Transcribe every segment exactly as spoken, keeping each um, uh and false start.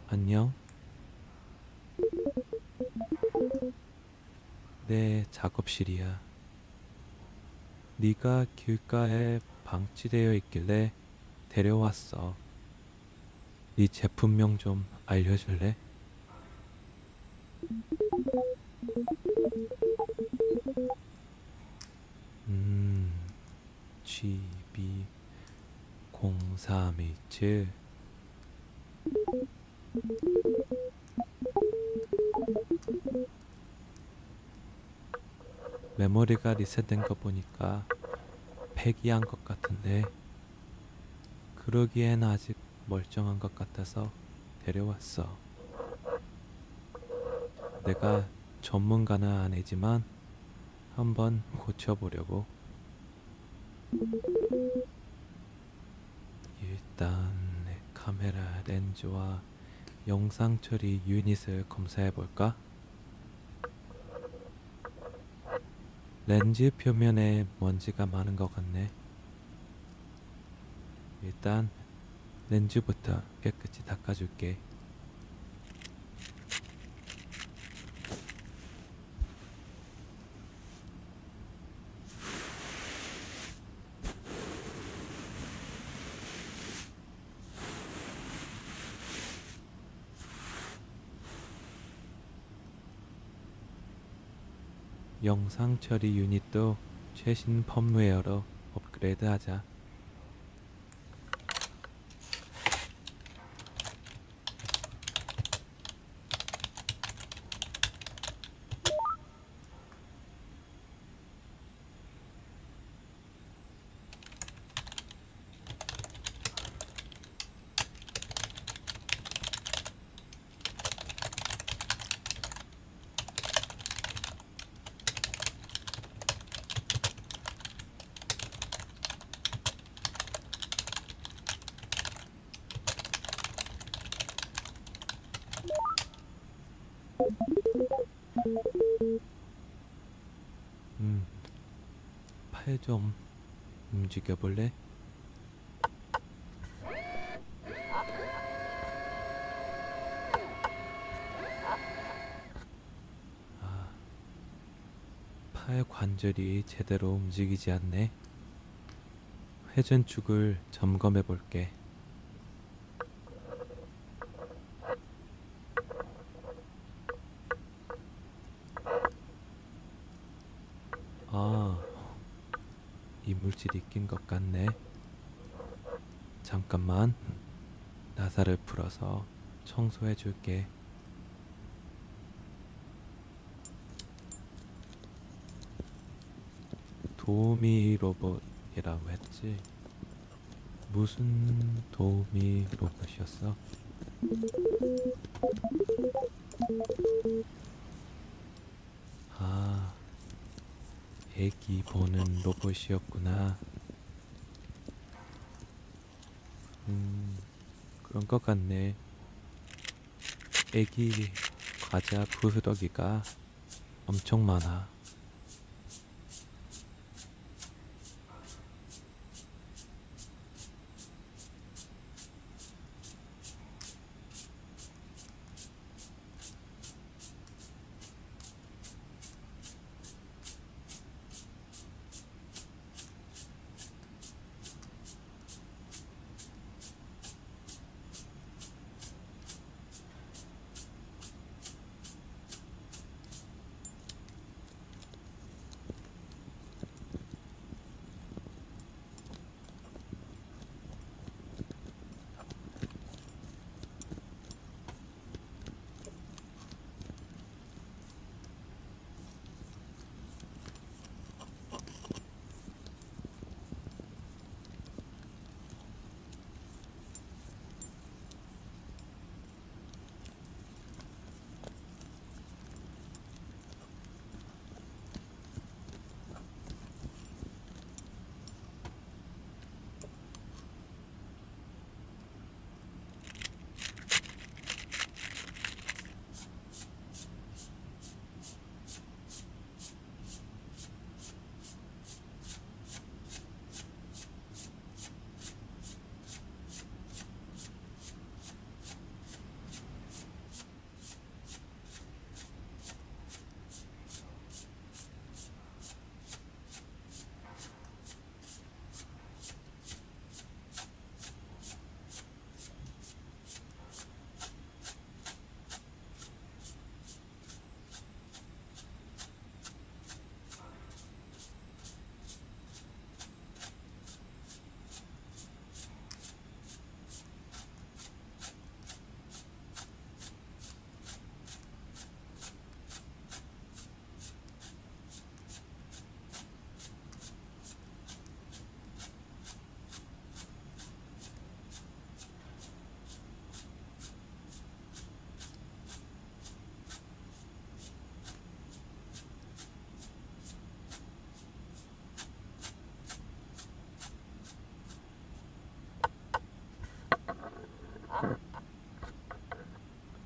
안녕? 내 작업실이야. 네가 길가에 방치되어 있길래 데려왔어. 네 제품명 좀 알려줄래? 음, 지비 공삼일칠. 메모리가 리셋된 거 보니까 폐기한 것 같은데 그러기엔 아직 멀쩡한 것 같아서 데려왔어. 내가 전문가는 아니지만 한번 고쳐보려고. 일단 내 카메라 렌즈와 영상 처리 유닛을 검사해 볼까? 렌즈 표면에 먼지가 많은 것 같네. 일단 렌즈부터 깨끗이 닦아줄게. 영상 처리 유닛도 최신 펌웨어로 업그레이드 하자. 음, 팔 좀 움직여 볼래? 아, 팔 관절이 제대로 움직이지 않네. 회전축을 점검해 볼게. 아, 이물질이 낀 것 같네. 잠깐만, 나사를 풀어서 청소해 줄게. 도우미 로봇이라고 했지? 무슨 도우미 로봇이었어? 아, 애기 보는 로봇이었구나. 음, 그런 것 같네. 애기 과자 부스러기가 엄청 많아.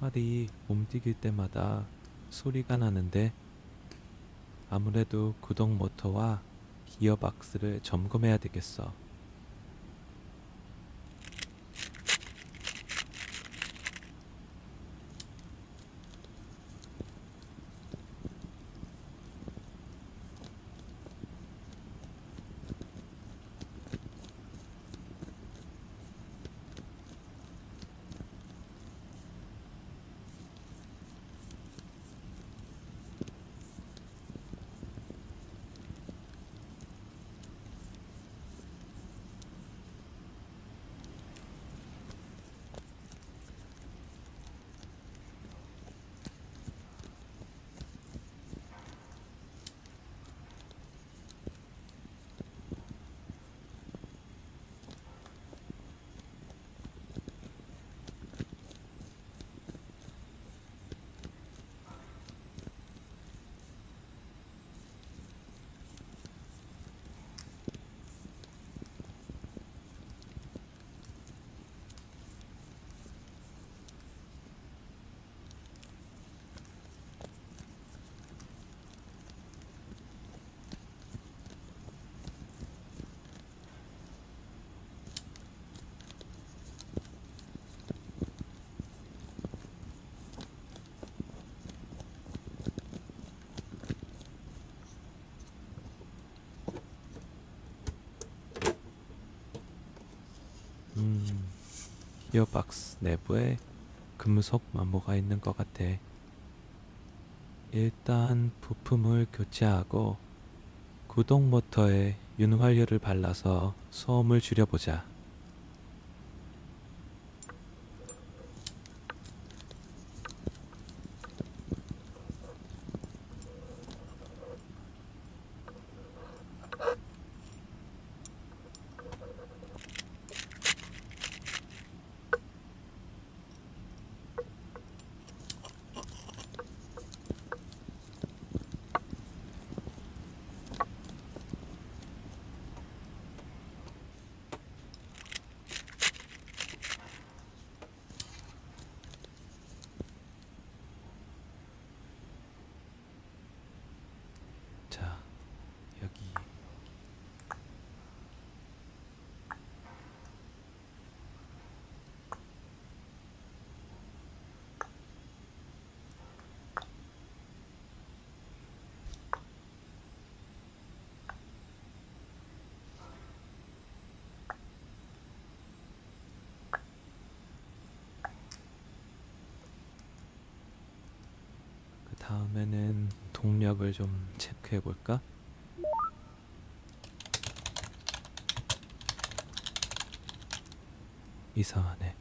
팔이 움직일 때마다 소리가 나는데 아무래도 구동 모터와 기어박스를 점검해야 되겠어. 음, 기어박스 내부에 금속 마모가 있는 것 같아. 일단 부품을 교체하고 구동 모터에 윤활유를 발라서 소음을 줄여보자. 자, 여기. 그 다음에는 동력을 좀 체크해 볼까? 이상하네.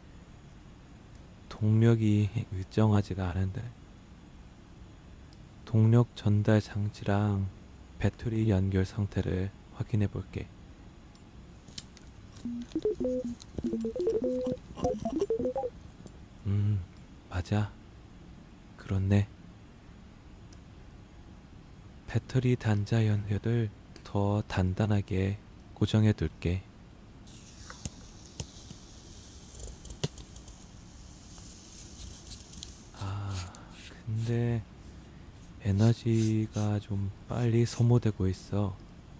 동력이 일정하지가 않은데. 동력 전달 장치랑 배터리 연결 상태를 확인해 볼게. 음, 맞아. 그렇네. 배터리 단자 연결을 더 단단하게 고정해 둘게. 아, 근데 에너지가 좀 빨리 소모되고 있어.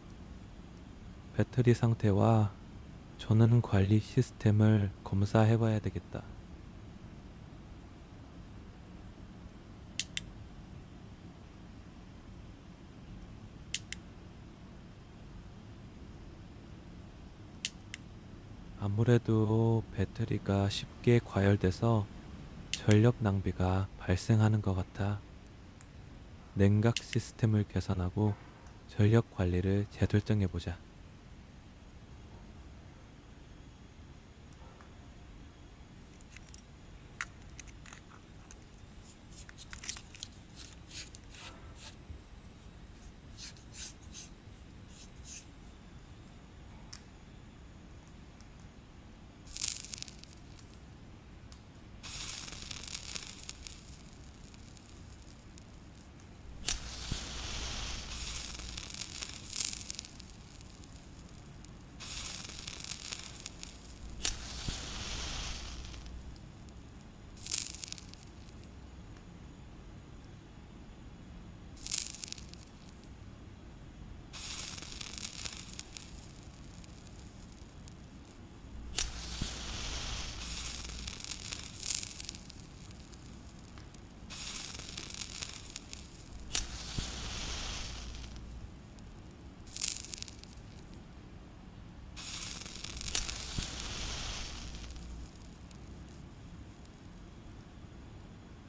배터리 상태와 전원 관리 시스템을 검사해 봐야 되겠다. 아무래도 배터리가 쉽게 과열돼서 전력 낭비가 발생하는 것 같아. 냉각 시스템을 개선하고 전력 관리를 재설정해 보자.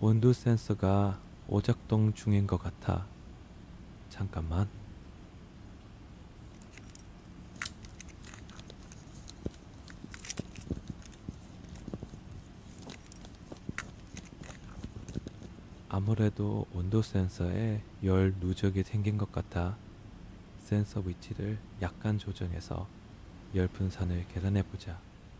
온도 센서가 오작동 중인 것 같아. 잠깐만. 아무래도 온도 센서에 열 누적이 생긴 것 같아. 센서 위치를 약간 조정해서 열 분산을 계산해 보자.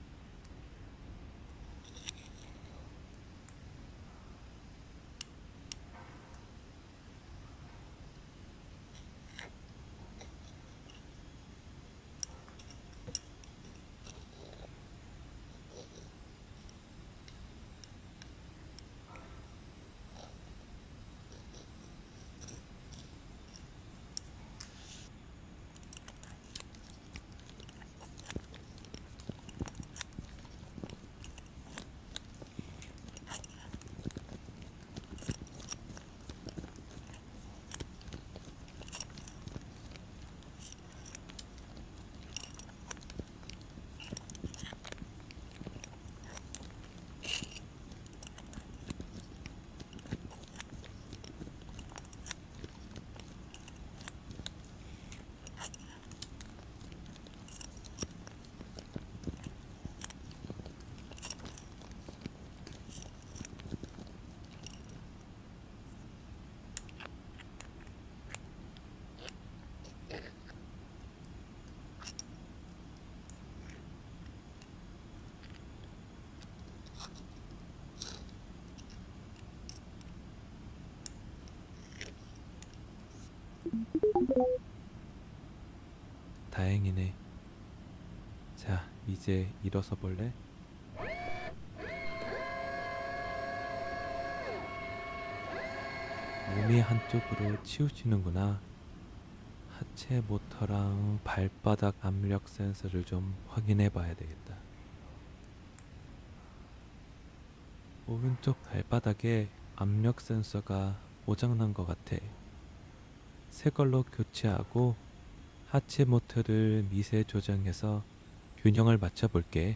다행이네. 자, 이제 일어서 볼래? 몸이 한쪽으로 치우치는구나. 하체 모터랑 발바닥 압력 센서를 좀 확인해 봐야 되겠다. 오른쪽 발바닥에 압력 센서가 고장난 것 같아. 새 걸로 교체하고 하체 모터를 미세 조정해서 균형을 맞춰 볼게.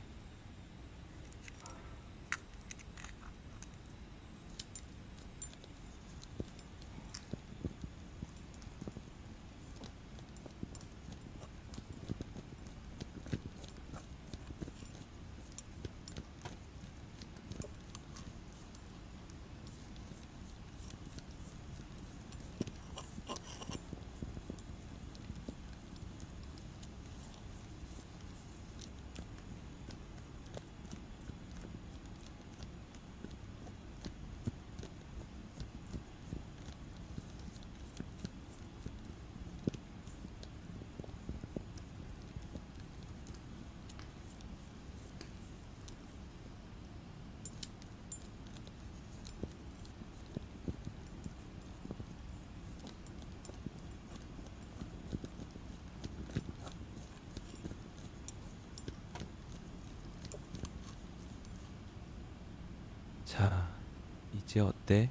자, 이제 어때?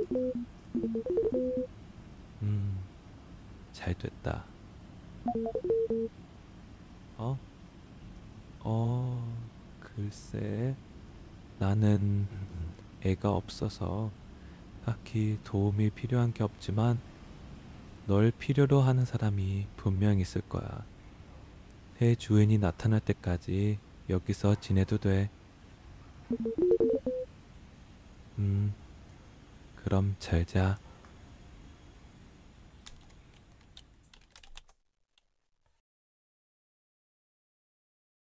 음, 잘 됐다. 어? 어, 글쎄, 나는 애가 없어서 딱히 도움이 필요한 게 없지만 널 필요로 하는 사람이 분명 있을 거야. 새 주인이 나타날 때까지 여기서 지내도 돼. 음, 그럼 잘 자.